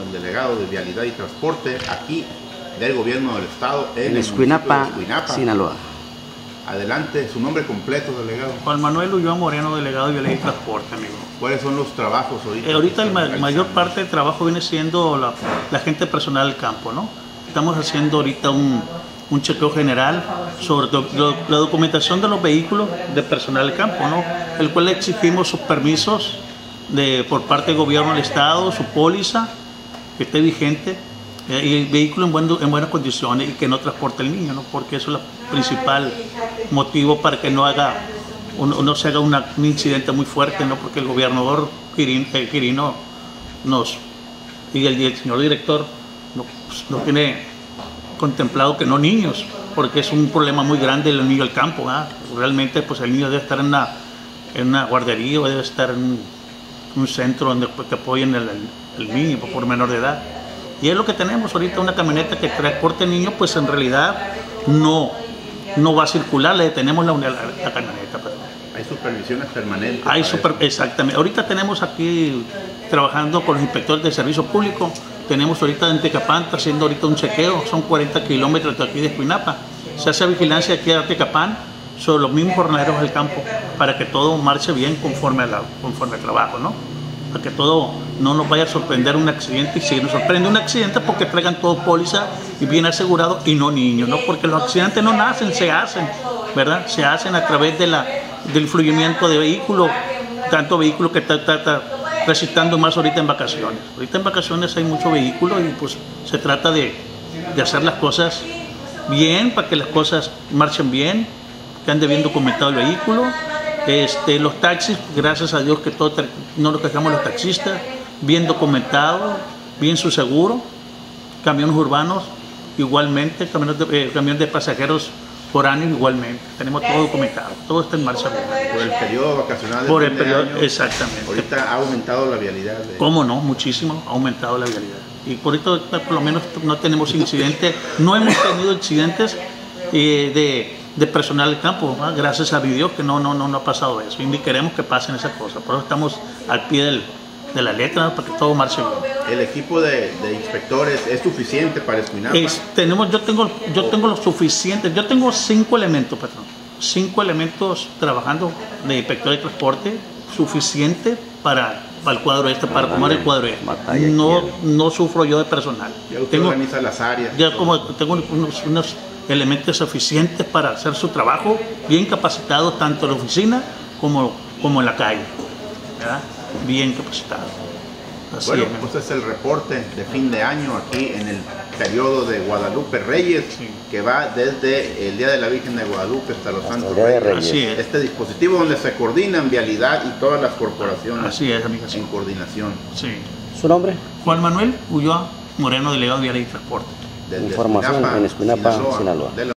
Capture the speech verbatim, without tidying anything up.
el delegado de Vialidad y Transporte aquí del Gobierno del Estado en, en el Escuinapa, municipio de Escuinapa, Sinaloa. Adelante, su nombre completo, delegado. Juan Manuel Ulloa Moreno, delegado de Vialidad y Transporte, amigo. ¿Cuáles son los trabajos ahorita? Eh, ahorita la ma mayor parte del trabajo viene siendo la, la gente personal del campo, ¿no? Estamos haciendo ahorita un, un chequeo general sobre do, do, la documentación de los vehículos de personal del campo, ¿no? El cual le exigimos sus permisos de, por parte del gobierno del estado, su póliza, que esté vigente, eh, y el vehículo en, buen, en buenas condiciones y que no transporte el niño, ¿no? Porque eso es el principal motivo para que no haga uno, no se haga una, un incidente muy fuerte, ¿no? Porque el gobernador Quirino, el Quirino nos y el, y el señor director no, pues, no tiene contemplado que no niños, porque es un problema muy grande el niño del campo, ¿eh? Realmente pues el niño debe estar en una, en una guardería o debe estar en un, un centro donde pues, te apoyen el, el, el niño por menor de edad. Y es lo que tenemos ahorita, una camioneta que transporte niños, pues en realidad no, no va a circular, le detenemos la, la, la camioneta. Pero ¿hay supervisiones permanentes? Hay super, exactamente. Ahorita tenemos aquí trabajando con los inspectores de servicio público. Tenemos ahorita en Tecapán, está haciendo ahorita un chequeo, son cuarenta kilómetros de aquí de Escuinapa. Se hace vigilancia aquí a Tecapán sobre los mismos jornaleros del campo para que todo marche bien conforme, a la, conforme al trabajo, ¿no? Para que todo no nos vaya a sorprender un accidente, y si nos sorprende un accidente porque traigan todo póliza y bien asegurado y no niños, ¿no? Porque los accidentes no nacen, se hacen, ¿verdad? Se hacen a través de la, del fluimiento de vehículos, tanto vehículos que está, está, está transitando más ahorita en vacaciones. Ahorita en vacaciones hay muchos vehículos y pues se trata de, de hacer las cosas bien para que las cosas marchen bien, que ande bien documentado el vehículo. Este, los taxis, gracias a Dios que todo, no nos quejamos los taxistas, bien documentado, bien su seguro, camiones urbanos igualmente, camiones de, eh, camiones de pasajeros foráneos igualmente, tenemos todo documentado, todo está en marcha. Por el periodo vacacional del Por el fin de periodo, año, exactamente. ahorita ha aumentado la vialidad. De... ¿Cómo no? Muchísimo, ha aumentado la vialidad. Y por esto por lo menos no tenemos incidentes, no hemos tenido incidentes eh, de... de personal del campo, ¿no? Gracias a Dios que no, no, no, no ha pasado eso y ni queremos que pasen esas cosas, por eso estamos al pie del, de la letra, ¿no? Para que todo marche bien. ¿El equipo de, de inspectores es suficiente para Escuinapa? Es, tenemos, yo tengo, yo tengo lo suficiente, yo tengo cinco elementos, patrón, cinco elementos trabajando de inspector de transporte, suficiente para, para el cuadro este, para tomar el cuadro este. No, no sufro yo de personal. Ya usted tengo, organiza las áreas. Ya como tengo unos, unos elementos suficientes para hacer su trabajo, bien capacitados tanto en la oficina como, como en la calle, ¿verdad? Bien capacitados. Así Bueno, es, pues es el reporte de fin de año aquí en el periodo de Guadalupe Reyes, sí, que va desde el Día de la Virgen de Guadalupe hasta los Santos Reyes. Reyes. Así es. Este dispositivo donde se coordinan vialidad y todas las corporaciones. Así es, amiga, sí, en coordinación. Sí. ¿Su nombre? Juan Manuel Ulloa Moreno, delegado de Vialidad y Transporte. Desde Información Escuinapa, en Escuinapa, Sinaloa. Sinaloa.